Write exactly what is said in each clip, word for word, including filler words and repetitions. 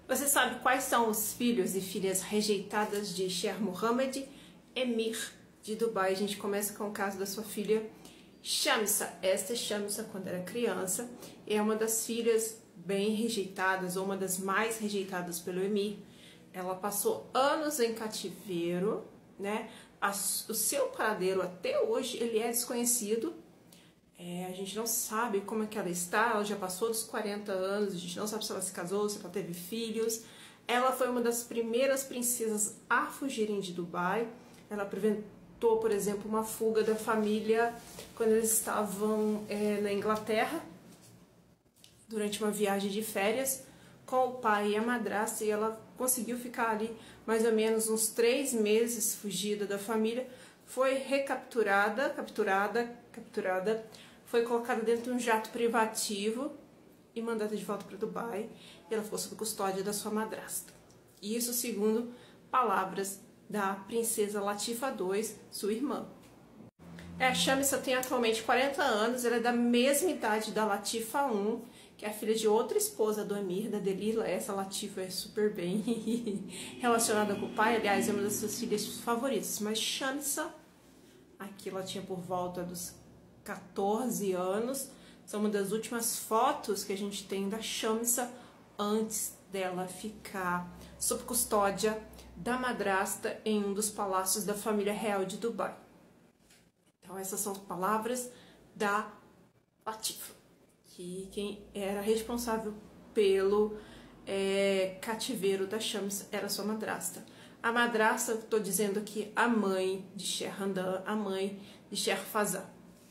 Você sabe quais são os filhos e filhas rejeitadas de Sheikh Mohammed Emir de Dubai? A gente começa com o caso da sua filha Shamsa. Esta Shamsa, quando era criança, é uma das filhas bem rejeitadas, ou uma das mais rejeitadas pelo Emir. Ela passou anos em cativeiro, né? O seu paradeiro até hoje ele é desconhecido. É, a gente não sabe como é que ela está, ela já passou dos quarenta anos, a gente não sabe se ela se casou, se ela teve filhos. Ela foi uma das primeiras princesas a fugirem de Dubai. Ela preventou, por exemplo, uma fuga da família quando eles estavam é, na Inglaterra, durante uma viagem de férias, com o pai e a madrasta, e ela conseguiu ficar ali mais ou menos uns três meses fugida da família. Foi recapturada, capturada, capturada, foi colocada dentro de um jato privativo e mandada de volta para Dubai. E ela ficou sob custódia da sua madrasta. Isso segundo palavras da princesa Latifa dois, sua irmã. É, a Shamsa tem atualmente quarenta anos, ela é da mesma idade da Latifa um, que é a filha de outra esposa do Emir, da Delila. Essa Latifa é super bem relacionada com o pai, aliás, é uma das suas filhas favoritas. Mas Shamsa, aqui ela tinha por volta dos quatorze anos, são uma das últimas fotos que a gente tem da Shamsa antes dela ficar sob custódia da madrasta em um dos palácios da família real de Dubai. Então essas são as palavras da Latifa, que quem era responsável pelo é, cativeiro da Shamsa era sua madrasta. A madrasta, estou dizendo aqui, a mãe de Sheikh Hamdan, a mãe de Sheikh Fazal.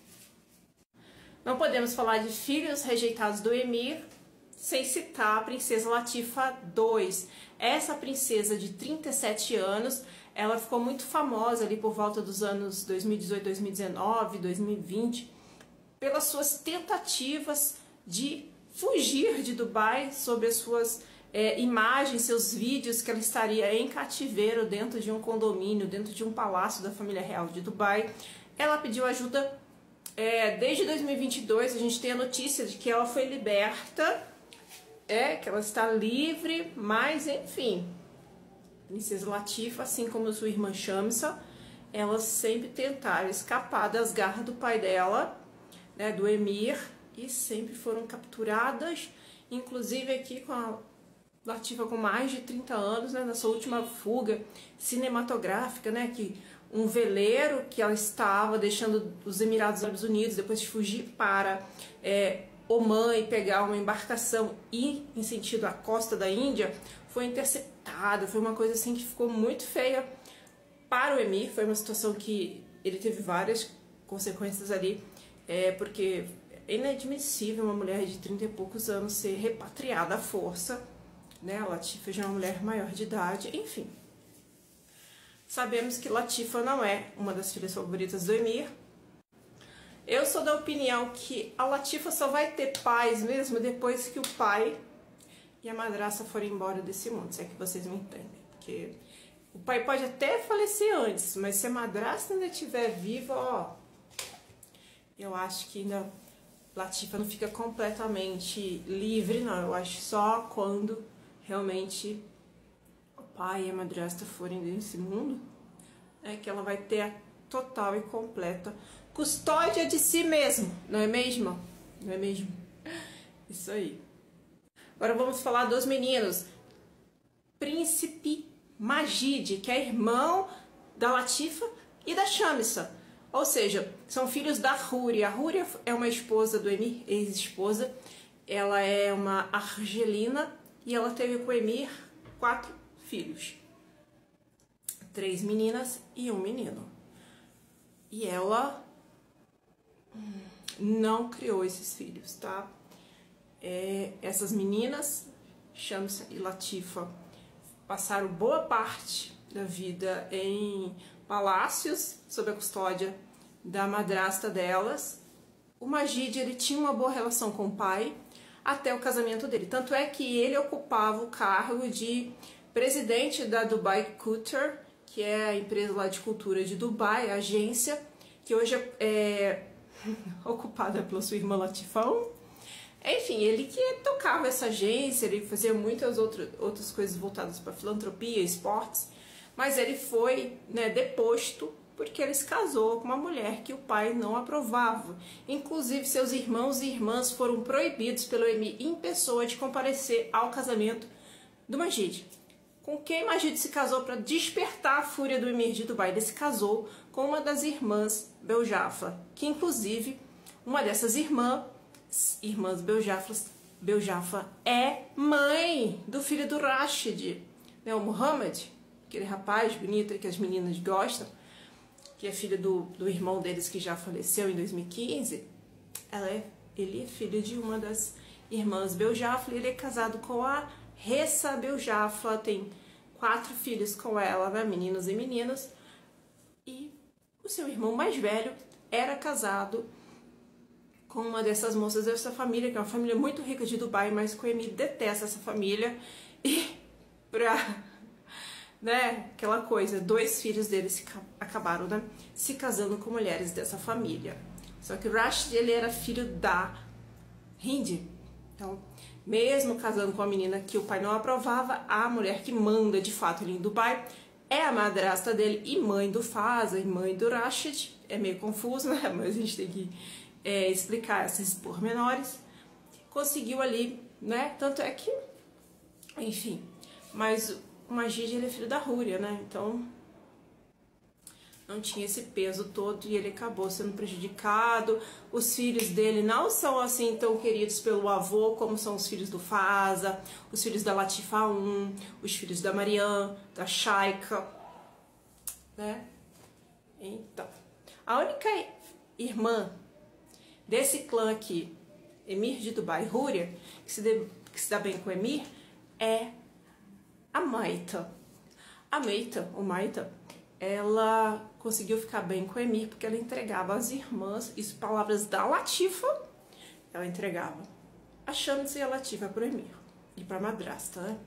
Não podemos falar de filhos rejeitados do Emir sem citar a princesa Latifa dois. Essa princesa de trinta e sete anos, ela ficou muito famosa ali por volta dos anos dois mil e dezoito, dois mil e dezenove, dois mil e vinte, pelas suas tentativas de fugir de Dubai, sobre as suas é, imagens, seus vídeos que ela estaria em cativeiro dentro de um condomínio, dentro de um palácio da família real de Dubai. Ela pediu ajuda é, desde dois mil e vinte e dois, a gente tem a notícia de que ela foi liberta, é, que ela está livre, mas enfim, princesa Latifa, assim como sua irmã Shamsa, elas sempre tentaram escapar das garras do pai dela, né, do Emir, e sempre foram capturadas, inclusive aqui com a Latifa com mais de trinta anos, né, na sua última fuga cinematográfica, né, que um veleiro que ela estava deixando os Emirados Árabes Unidos, depois de fugir para é, Omã e pegar uma embarcação e em sentido à costa da Índia, foi interceptada. Foi uma coisa assim que ficou muito feia para o Emir. Foi uma situação que ele teve várias consequências ali, é, porque é inadmissível uma mulher de trinta e poucos anos ser repatriada à força, né? A Latifa já é uma mulher maior de idade, enfim. Sabemos que Latifa não é uma das filhas favoritas do Emir. Eu sou da opinião que a Latifa só vai ter paz mesmo depois que o pai e a madrasta forem embora desse mundo, se é que vocês me entendem. Porque o pai pode até falecer antes, mas se a madrasta ainda estiver viva, ó, eu acho que ainda Latifa não fica completamente livre, não. Eu acho só quando realmente o pai e a madrasta forem desse mundo é que ela vai ter a total e completa custódia de si mesmo, não é mesmo? Não é mesmo? Isso aí. Agora vamos falar dos meninos. Príncipe Majid, que é irmão da Latifa e da Shamsa. Ou seja, são filhos da Húria. A Húria é uma esposa do Emir, ex-esposa. Ela é uma argelina e ela teve com o Emir quatro filhos. Três meninas e um menino. E ela não criou esses filhos, tá? É, essas meninas, Shamsa e Latifa, passaram boa parte da vida em palácios sob a custódia da madrasta delas. O Majid, ele tinha uma boa relação com o pai até o casamento dele. Tanto é que ele ocupava o cargo de presidente da Dubai Culture, que é a empresa lá de cultura de Dubai, a agência, que hoje é, é ocupada pela sua irmã Latifa um. Enfim, ele que tocava essa agência, ele fazia muitas outras, outras coisas voltadas para filantropia, esportes, mas ele foi, né, deposto porque ele se casou com uma mulher que o pai não aprovava. Inclusive, seus irmãos e irmãs foram proibidos pelo Emir em pessoa de comparecer ao casamento do Majid. Com quem Majid se casou para despertar a fúria do Emir de Dubai? Ele se casou com uma das irmãs Beljafa, que inclusive uma dessas irmãs, irmãs Beljafa, Beljafa é mãe do filho do Rashid, né, o Muhammad, aquele rapaz bonito que as meninas gostam, que é filho do, do irmão deles que já faleceu em dois mil e quinze. Ela é, ele é filho de uma das irmãs Beljafa, e ele é casado com a Ressa Beljafa, tem quatro filhos com ela, né, meninos e meninas, e o seu irmão mais velho era casado com uma dessas moças dessa família, que é uma família muito rica de Dubai, mas que o Emir detesta essa família, e pra, né, aquela coisa, dois filhos dele se, acabaram, né, se casando com mulheres dessa família. Só que o Rashid, ele era filho da Hind, então, mesmo casando com a menina que o pai não aprovava, a mulher que manda de fato ali em Dubai é a madrasta dele e mãe do Faza e mãe do Rashid. É meio confuso, né? Mas a gente tem que é, explicar esses pormenores. Conseguiu ali, né? Tanto é que, enfim, mas o Majid, ele é filho da Rúria, né? Então não tinha esse peso todo e ele acabou sendo prejudicado. Os filhos dele não são assim tão queridos pelo avô como são os filhos do Faza, os filhos da Latifa um, os filhos da Mariam, da Shaika, né? Então, a única irmã desse clã aqui, Emir de Dubai, Rúria, que se, de, que se dá bem com o Emir, é a Maita. A Maita, ou Maita, ela conseguiu ficar bem com o Emir porque ela entregava às irmãs, isso palavras da Latifa, ela entregava a Shamsa e a Latifa para o Emir e para a madrasta, né?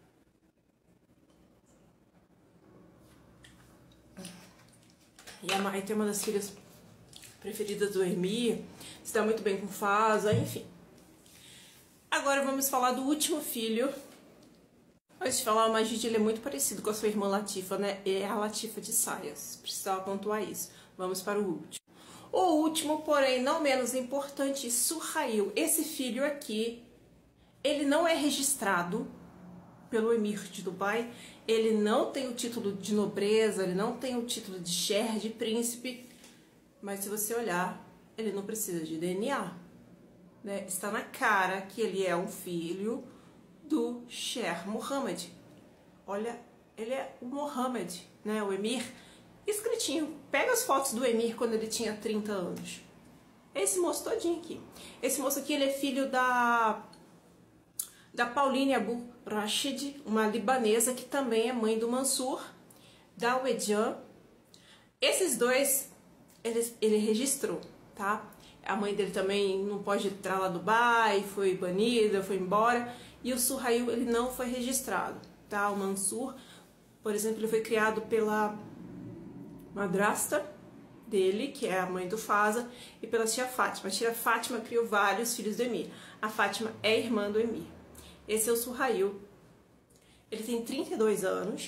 E a Maita é uma das filhas preferidas do Emir, se dá muito bem com Faza, enfim. Agora vamos falar do último filho. Antes de falar, o Majid, ele é muito parecido com a sua irmã Latifa, né? É a Latifa de saias. Precisava pontuar isso. Vamos para o último. O último, porém, não menos importante, Suhail. Esse filho aqui, ele não é registrado pelo Emir de Dubai. Ele não tem o título de nobreza, ele não tem o título de Sher, de príncipe. Mas se você olhar, ele não precisa de D N A, né? Está na cara que ele é um filho do Sher Mohammed. Olha, ele é o Mohammed, né? O Emir, escritinho. Pega as fotos do Emir quando ele tinha trinta anos. Esse moço todinho aqui. Esse moço aqui, ele é filho da da Pauline Abu Rashid, uma libanesa que também é mãe do Mansur, da Wedjan. Esses dois, ele, ele registrou, tá? A mãe dele também não pode entrar lá no Dubai, foi banida, foi embora. E o Suhail, ele não foi registrado, tá? O Mansur, por exemplo, ele foi criado pela madrasta dele, que é a mãe do Faza, e pela tia Fátima. A tia Fátima criou vários filhos do Emir. A Fátima é irmã do Emir. Esse é o Suhail. Ele tem trinta e dois anos.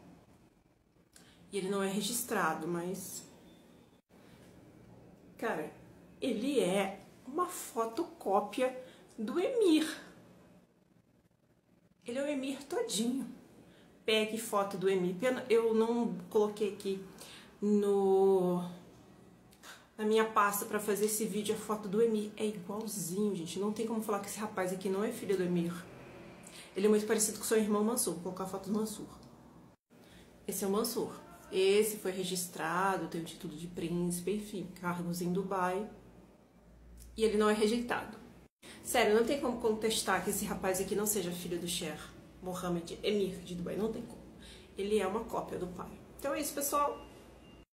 E ele não é registrado, mas... cara, ele é uma fotocópia do Emir. Ele é o Emir todinho. Pegue foto do Emir. Eu não coloquei aqui no... na minha pasta para fazer esse vídeo a foto do Emir. É igualzinho, gente. Não tem como falar que esse rapaz aqui não é filho do Emir. Ele é muito parecido com seu irmão Mansur. Vou colocar a foto do Mansur. Esse é o Mansur. Esse foi registrado, tem o título de príncipe, enfim, cargos em Dubai. E ele não é rejeitado. Sério, não tem como contestar que esse rapaz aqui não seja filho do Sher Mohammed, Emir de Dubai. Não tem como. Ele é uma cópia do pai. Então é isso, pessoal.